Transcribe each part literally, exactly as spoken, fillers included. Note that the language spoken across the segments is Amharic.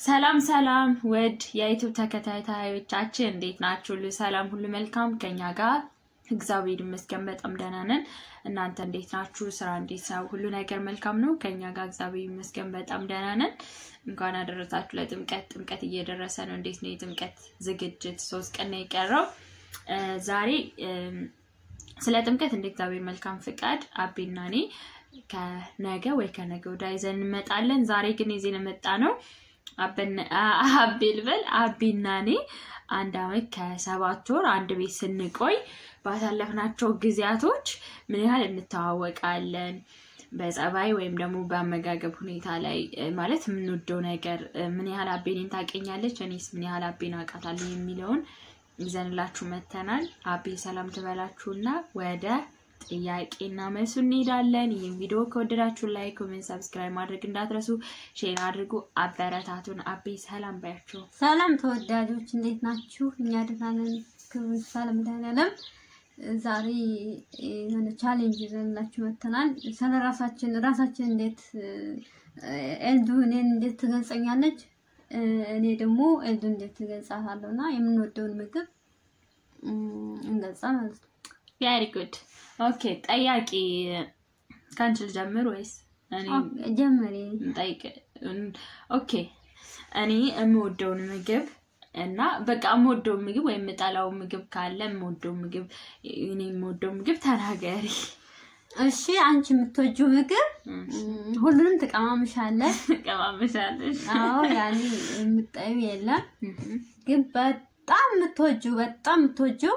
ሰላም ሰላም ወድ የዩቲዩብ ተከታታዮቻችን እንዴት ናችሁ? ሰላም ሁሉ መልካም ከኛ ጋር እግዚአብሔር ይመስገን በጣም ደህና ነን። እናንተ እንዴት ናችሁ? ስራ እንዴት ነው? ሁሉ ነገር መልካም ነው? ከኛ ጋር እግዚአብሔር ይመስገን በጣም ደህና ነን። እንኳን አደረሳችሁ ለጥምቀት። ጥምቀት እየደረሰ ነው። እንዴት ነው የጥምቀት ዝግጅት? ሶስት ቀን ነው የቀረው። ዛሬ ስለ ጥምቀት እንደ እግዚአብሔር መልካም ፍቃድ አቤና እኔ ከነገ ወይ ከነገ ወዲያ ይዘን እንመጣለን። ዛሬ ግን ይዘን መጣ ነው አበነ አቤልበል አቤናኔ አንድ አመት ከሰባት ወር አንድ ቤት ስንቆይ ባሳለፍናቸው ጊዜያቶች ምን ያህል እንተዋወቃለን በጸባይ ወይም ደግሞ በአመጋገብ ሁኔታ ላይ ማለት ምን ወደው ነገር ምን ያህል አቤኔን ታቀኛለች እኔስ ምን ያህል አቤና አቃታለሁ የሚለውን ይዘንላችሁ መተናል። አቤ ሰላም ተበላችሁና ወደ ጥያቄና መልስ እንሄዳለን። ይሄን ቪዲዮ ከወደዳችሁ ላይክ፣ ኮሜንት፣ ሰብስክራይብ ማድረግ እንዳትረሱ፣ ሼር አድርጉ፣ አበረታቱን። አቤ ሰላም ባያችሁ። ሰላም ተወዳጆች እንዴት ናችሁ? እኛ ደህና ነን። ክብሩ ሰላም ዳለም። ዛሬ የሆነ ቻሌንጅ ይዘንላችሁ መተናል። ስለራሳችን ራሳችን እንዴት ኤልዱ እኔን እንዴት ትገልጸኛለች እኔ ደግሞ ኤልዱ እንዴት ትገልጻታለሁና የምንወደውን ምግብ እንገልጻ ማለት ነው። very good okay ጠያቂ ካንችል ጀምር ወይስ እኔ ጀምሪ ጠይቅ? ኦኬ እኔ እምወደው ምግብ እና በቃ እምወደው ምግብ ወይ የምጣላው ምግብ ካለ እምወደው ምግብ እኔ እምወደው ምግብ ተናገሪ። እሺ አንቺ የምትወጂው ምግብ ሁሉንም ተቀማምሻለሽ? ተቀማምሻለሽ? አዎ ያኔ የምትጠይው የለም ግን በጣም የምትወጂው በጣም የምትወጂው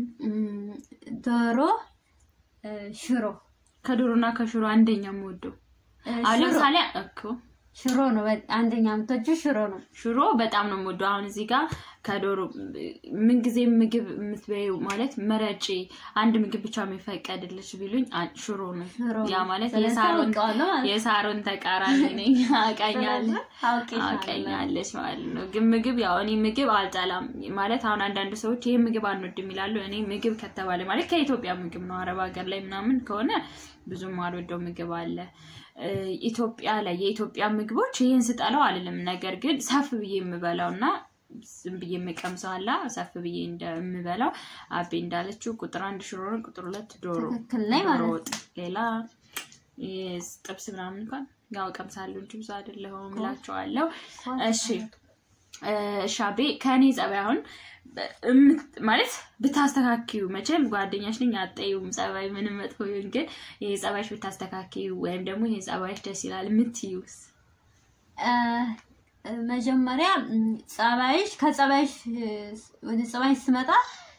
ዶሮ ሽሮ። ከዶሮና ከሽሮ አንደኛ የምወደው አሁን ለምሳሌ እኮ ሽሮ ነው አንደኛ የምትወጂው ሽሮ ነው። ሽሮ በጣም ነው የምወደው። አሁን እዚህ ጋር ከዶሮ ምን ጊዜ ምግብ የምትበይው ማለት መረጪ አንድ ምግብ ብቻ የሚፈቀድልሽ ቢሉኝ ሽሮ ነው። ያ ማለት የሳሮን የሳሮን ተቃራኒ ነኝ። አቀኛለሽ አቀኛለሽ ማለት ነው። ግን ምግብ ያው እኔ ምግብ አልጠላም ማለት አሁን አንዳንድ ሰዎች ይሄ ምግብ አንወድም ይላሉ። እኔ ምግብ ከተባለ ማለት ከኢትዮጵያ ምግብ ነው። አረብ ሀገር ላይ ምናምን ከሆነ ብዙም አልወደው ምግብ አለ። ኢትዮጵያ ላይ የኢትዮጵያ ምግቦች ይሄን ስጠላው አይደለም፣ ነገር ግን ሰፍ ብዬ የምበላውና ዝም ብዬ የምቀምሰው አላ ሰፍ ብዬ እንደምበላው አቤ እንዳለችው ቁጥር አንድ ሽሮ ነው፣ ቁጥር ሁለት ዶሮ ሮጥ ሌላ ጥብስ ምናምን እንኳን ያው ቀምሳለሁ እንጂ ብዙ አይደለም እላቸዋለሁ። እሺ ሻቤ ከኔ ጸባይ አሁን ማለት ብታስተካክዩ መቼም ጓደኛሽ ነኝ አጣዩም ጸባይ ምንም መጥፎ ይሁን ግን ይሄ ጸባይሽ ብታስተካክዩ ወይም ደግሞ ይሄ ጸባይሽ ደስ ይላል ምትዩስ? መጀመሪያ ጸባይሽ ከጸባይሽ ወደ ጸባይሽ ስመጣ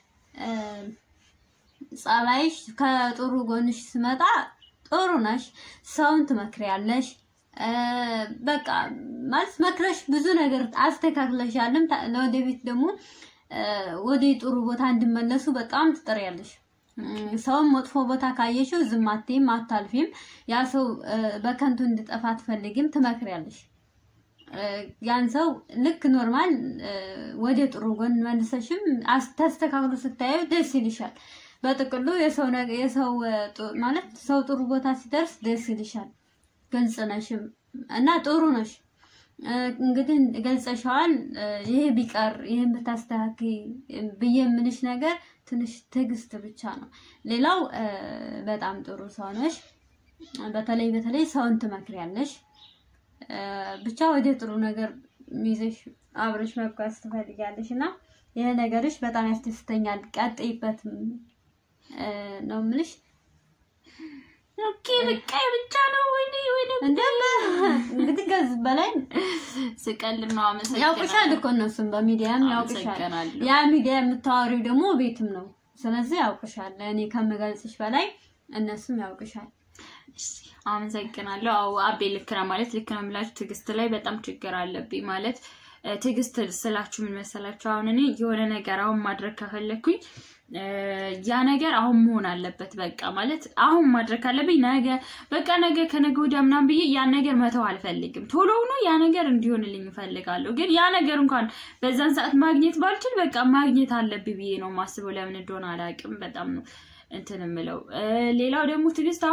ጸባይሽ ከጥሩ ጎንሽ ስመጣ ጥሩ ነሽ፣ ሰውን ትመክሪያለሽ። በቃ ማለት መክረሽ ብዙ ነገር አስተካክለሻልም ለወደፊት ደግሞ ወደ ጥሩ ቦታ እንድመለሱ በጣም ትጥሪያለሽ። ሰው መጥፎ ቦታ ካየሽው ዝም አትይም አታልፊም። ያ ሰው በከንቱ እንድጠፋ አትፈልጊም፣ ትመክሪያለሽ። ያን ሰው ልክ ኖርማል ወደ ጥሩ ጎን መልሰሽም አስተካክሉ ስታዩ ደስ ይልሻል። በጥቅሉ የሰው ነገር የሰው ማለት ሰው ጥሩ ቦታ ሲደርስ ደስ ይልሻል። ግልጽ ነሽም እና ጥሩ ነሽ። እንግዲህ ገልጸሻል። ይሄ ቢቀር ይሄን ብታስተካክይ በየምንሽ ነገር ትንሽ ትግስት ብቻ ነው። ሌላው በጣም ጥሩ ሰው ነሽ። በተለይ በተለይ ሰውን ትመክሪያለሽ። ብቻ ወደ ጥሩ ነገር ሚዘሽ አብረሽ መጓዝ ትፈልጊያለሽና ይሄ ነገርሽ በጣም ያስደስተኛል። ቀጥይበት ነው ምንሽ። ኦኬ በቃ ብቻ ነው ወይኔ ወይኔ እንደማ እንግዲህ ከዝ በላይ ስቀልና አመሰግናለሁ። ያውቁሻል እኮ እነሱም በሚዲያም ያውቁሻል። ያ ሚዲያ የምታወሪው ደግሞ ቤትም ነው። ስለዚህ ያውቁሻል። እኔ ከመገልጽሽ በላይ እነሱም ያውቁሻል። አመሰግናለሁ። አው አቤ ልክ ነው ማለት ልክ ነው ማለት ትግስት ላይ በጣም ችግር አለብኝ ማለት ትግስት ስላችሁ ምን መሰላችሁ? አሁን እኔ የሆነ ነገር አሁን ማድረግ ከፈለኩኝ ያ ነገር አሁን መሆን አለበት። በቃ ማለት አሁን ማድረግ አለብኝ። ነገ በቃ ነገ ከነገ ወዲያ ምናምን ብዬ ያ ነገር መተው አልፈልግም። ቶሎ ነው ያ ነገር እንዲሆንልኝ ፈልጋለሁ። ግን ያ ነገር እንኳን በዛን ሰዓት ማግኘት ባልችል በቃ ማግኘት አለብኝ ብዬ ነው ማስበው። ለምን እንደሆነ አላውቅም። በጣም ነው እንትን እምለው። ሌላው ደግሞ ትግስት አሁን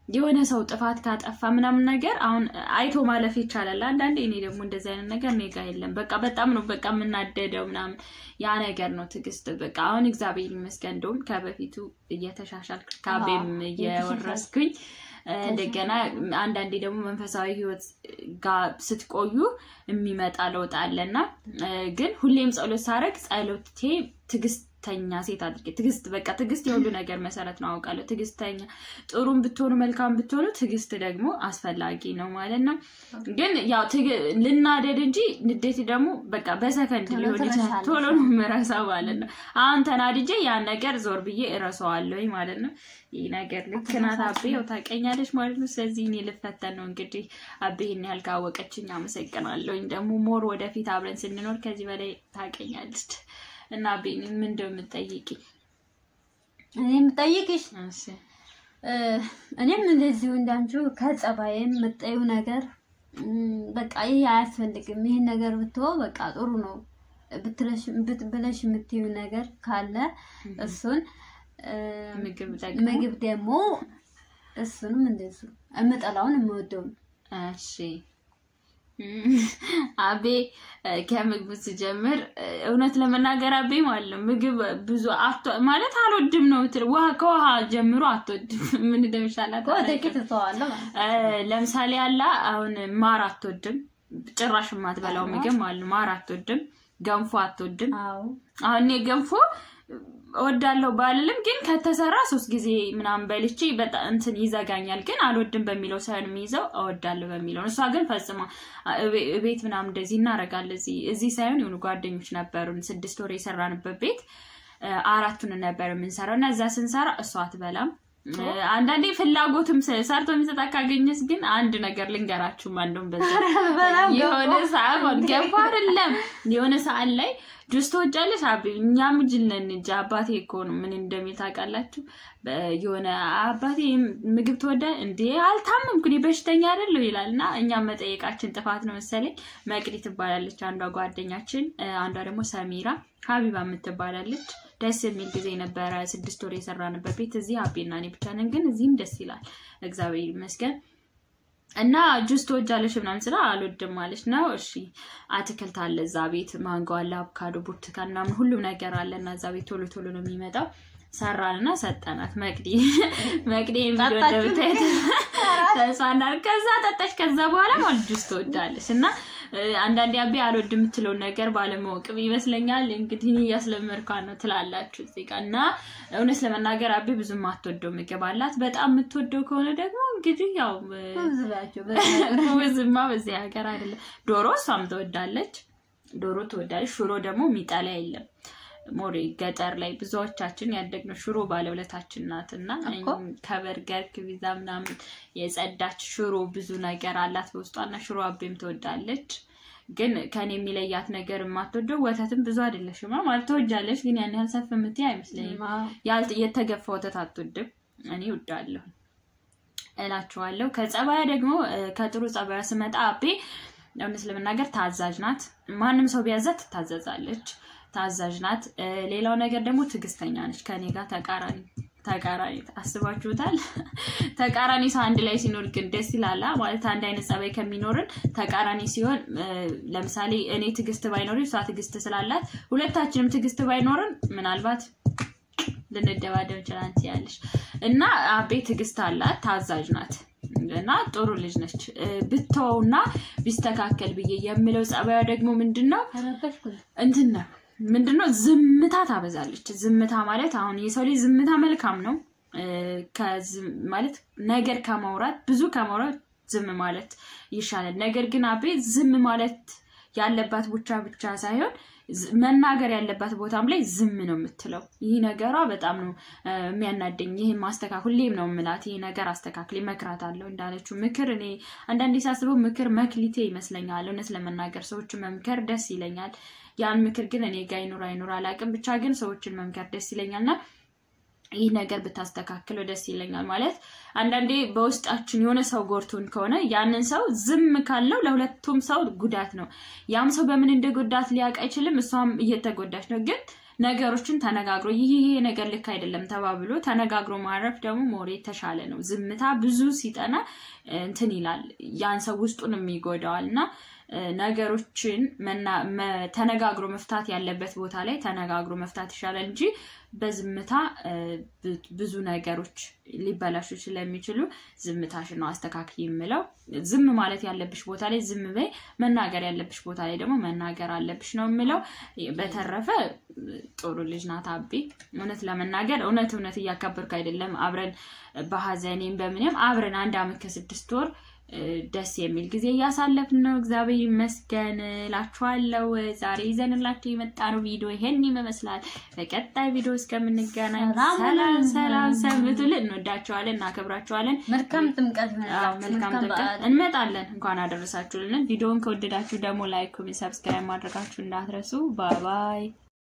የሆነ ሰው ጥፋት ካጠፋ ምናምን ነገር አሁን አይቶ ማለፍ ይቻላል አንዳንዴ እኔ ደግሞ እንደዚህ አይነት ነገር ኔጋ የለም በቃ በጣም ነው በቃ ምናደደው ምናምን ያ ነገር ነው ትግስት በቃ አሁን እግዚአብሔር ይመስገን እንደውም ከበፊቱ እየተሻሻልኩ ካቤም እየወረስኩኝ እንደገና አንዳንዴ ደግሞ መንፈሳዊ ህይወት ጋር ስትቆዩ የሚመጣ ለውጥ አለና ግን ሁሌም ጸሎት ሳረግ ጸሎቴ ትግስተኛ ሴት አድርጌ ትግስት በቃ ትግስት የሁሉ ነገር መሰረት ነው አውቃለሁ ትግስተኛ ጥሩም ብትሆኑ መልካም ብትሆኑ ትግስት ደግሞ አስፈላጊ ነው ማለት ነው ግን ያው ልናደድ እንጂ ንዴት ደግሞ በቃ በሰከንድ ሊሆን ይችላል ቶሎ ነው መራሳው ማለት ነው አሁን ተናድጄ ያ ነገር ዞር ብዬ እረሳዋለሁ ማለት ነው ይሄ ነገር ልክ ናት አቤው ታቀኛለሽ ማለት ነው ስለዚህ እኔ ልፈተን ነው እንግዲህ አቤን ያልካወቀችኝ አመሰግናለሁ ደግሞ ሞር ወደፊት አብረን ስንኖር ከዚህ በላይ ታቀኛለች እና አቤን ምን እንደምትጠይቂ እኔም ጠይቅሽ እሺ እኔም እንደዚህ እንዳንቹ ከጸባይም መጣዩ ነገር በቃ ይሄ አያስፈልግም ይሄ ነገር ብትወ በቃ ጥሩ ነው ብትለሽ ብትብለሽ የምትዩ ነገር ካለ እሱን ምግብ ደግሞ ምግብ ደግሞ እሱንም እንደዚህ እመጣላውን እመወደው እሺ አቤ ከምግብ ሲጀምር እውነት ለመናገር አቤ ማለት ነው ምግብ ብዙ አቶ ማለት አልወድም ነው ትል ውሃ ከውሃ ጀምሮ አትወድም ምን እንደምሻላት ወደቂት ተዋለው ለምሳሌ አላ አሁን ማር አትወድም ጭራሽ ማትበላው ምግብ ማለት ነው ማር አትወድም ገንፎ አትወድም አዎ አሁን የገንፎ ወዳለው ባልልም ግን ከተሰራ ሶስት ጊዜ ምናምን በልቼ በጣም እንትን ይዘጋኛል ግን አልወድም በሚለው ሳይሆን የሚይዘው አወዳለሁ በሚለው እሷ ግን ፈጽማ ቤት ምናምን እንደዚህ እናረጋለን እዚህ እዚህ ሳይሆን የሆኑ ጓደኞች ነበሩን ስድስት ወር የሰራንበት ቤት አራቱን ነበር የምንሰራውና እዛ ስንሰራ እሷ አትበላም አንዳንዴ ፍላጎትም ሰርቶ የሚሰጣ ካገኘስ ግን አንድ ነገር ልንገራችሁ ማንዶም በዛ የሆነ ሰዓት ገንፎ አይደለም የሆነ ሰዓት ላይ ጁስ ተወጃለሽ አቤ እኛም ጅልነን እንጂ አባቴ እኮ ነው ምን እንደሚል ታውቃላችሁ የሆነ አባቴ ምግብ ተወዳ እንዴ አልታመምኩኝ በሽተኛ አይደለም ይላልና እኛም መጠየቃችን ጥፋት ነው መሰለኝ መቅዲ ትባላለች አንዷ ጓደኛችን አንዷ ደግሞ ሰሚራ ሀቢባ የምትባላለች ደስ የሚል ጊዜ ነበር ስድስት ወር የሰራንበት ቤት እዚህ አቤና እኔ ብቻ ነን ግን እዚህም ደስ ይላል እግዚአብሔር ይመስገን እና ጁስ ተወጃለሽ ምናምን ስላ አልወድም ማለት ነው እሺ አትክልት አለ እዛ ቤት ማንጎ አለ አቮካዶ ብርቱካን ምናምን ሁሉ ነገር አለና እዛ ቤት ቶሎ ቶሎ ነው የሚመጣው ሰራልና ሰጠናት መቅዲ መቅዲ ቪዲዮ እንደምታዩት ተሳናር ከዛ ተጠሽ ከዛ በኋላ ማለት ጁስ ተወዳለሽ እና አንዳንዴ አቤ አልወድም የምትለው ነገር ባለማወቅ ይመስለኛል እንግዲህ ያስለመርካን ነው ትላላችሁ እዚህ ጋርና እውነት ለመናገር አቤ ብዙም አትወደው ምግብ አላት በጣም የምትወደው ከሆነ ደግሞ እንግዲህ ያው ወዝማ በዚህ ሀገር አይደለም ዶሮ እሷም ትወዳለች ዶሮ ትወዳለች ሽሮ ደግሞ ሚጣላ የለም ሞሪ ገጠር ላይ ብዙዎቻችን ያደግነው ሽሮ ባለውለታችን ናትና ከበርገር ከቪዛ ምናምን የጸዳች ሽሮ ብዙ ነገር አላት በውስጧና ሽሮ አቤም ትወዳለች ግን ከኔ የሚለያት ነገር ማትወደው ወተትም ብዙ አይደለሽማ ማለት ትወጃለሽ ግን ያን ያህል ሰፍ የምትይ አይመስለኝም ያልት የተገፋ ወተት አትወድም እኔ እወዳለሁ እላችኋለሁ ከጸባያ ደግሞ ከጥሩ ጸባያ ስመጣ አቤ እውነት ለመናገር ታዛዥ ናት ማንንም ሰው ቢያዛት ትታዘዛለች ታዛዥ ናት ሌላው ነገር ደግሞ ትግስተኛ ነች ከኔ ጋር ተቃራኒ ተቃራኒ አስባችሁታል ተቃራኒ ሰው አንድ ላይ ሲኖር ግን ደስ ይላል ማለት አንድ አይነት ጸባይ ከሚኖርን ተቃራኒ ሲሆን ለምሳሌ እኔ ትግስት ባይኖርኝ እሷ ትግስት ስላላት ሁለታችንም ትግስት ባይኖርን ምናልባት ልንደባደብ እንችላለን ያለሽ እና አቤ ትግስት አላት ታዛዥ ናት እና ጥሩ ልጅ ነች ብትተውና ቢስተካከል ብዬ የምለው ጸባዩ ደግሞ ምንድነው እንትን ነው ምንድነው ዝምታ ታበዛለች ዝምታ ማለት አሁን የሰው ልጅ ዝምታ መልካም ነው ከዝ ማለት ነገር ከማውራት ብዙ ከማውራት ዝም ማለት ይሻላል ነገር ግን አቤ ዝም ማለት ያለባት ብቻ ብቻ ሳይሆን መናገር ያለባት ቦታም ላይ ዝም ነው የምትለው ይሄ ነገሯ በጣም ነው የሚያናደኝ ይሄ ማስተካከል ሁሌም ነው ምላት ይሄ ነገር አስተካክሊ መክራታለሁ እንዳለችው ምክር እኔ አንዳንዴ ሳስበው ምክር መክሊቴ ይመስለኛል እውነት ለመናገር ሰዎች መምከር ደስ ይለኛል ያን ምክር ግን እኔ ጋር ይኖር አይኖር አላቅም ብቻ ግን ሰዎችን መምከር ደስ ይለኛልና ይሄ ነገር ብታስተካክለው ደስ ይለኛል ማለት አንዳንዴ በውስጣችን የሆነ ሰው ጎርቶን ከሆነ ያንን ሰው ዝም ካለው ለሁለቱም ሰው ጉዳት ነው ያም ሰው በምን እንደጎዳት ሊያቅ አይችልም እሷም እየተጎዳች ነው ግን ነገሮችን ተነጋግሮ ይሄ ይሄ ነገር ልክ አይደለም ተባብሎ ተነጋግሮ ማረፍ ደግሞ ሞሬ ተሻለ ነው ዝምታ ብዙ ሲጠና እንትን ይላል ያን ሰው ውስጡን የሚጎዳውና ነገሮችን ተነጋግሮ መፍታት ያለበት ቦታ ላይ ተነጋግሮ መፍታት ይሻላል እንጂ በዝምታ ብዙ ነገሮች ሊበላሹ ስለሚችሉ ዝምታሽን ነው አስተካክይ የምለው ዝም ማለት ያለብሽ ቦታ ላይ ዝም በይ መናገር ያለብሽ ቦታ ላይ ደግሞ መናገር አለብሽ ነው የምለው በተረፈ ጥሩ ልጅ ናት አቢ እውነት ለመናገር እውነት እውነት ያከበርኩ አይደለም አብረን በሐዘኔም በምንም አብረን አንድ አመት ከስድስት ወር ደስ የሚል ጊዜ ያሳለፍን ነው እግዚአብሔር ይመስገን ላችኋለሁ ዛሬ ይዘንላችሁ የመጣነው ቪዲዮ ይሄን ይመስላል በቀጣይ ቪዲዮ እስከምንገናኝ ሰላም ሰላም ሰምቱልን እንወዳችኋለን እናከብራችኋለን መልካም ጥምቀት መልካም ጥምቀት እንመጣለን እንኳን አደረሳችሁልን ቪዲዮውን ከወደዳችሁ ደግሞ ላይክ ኮሜንት ሰብስክራይብ ማድረጋችሁ እንዳትረሱ ባይ ባይ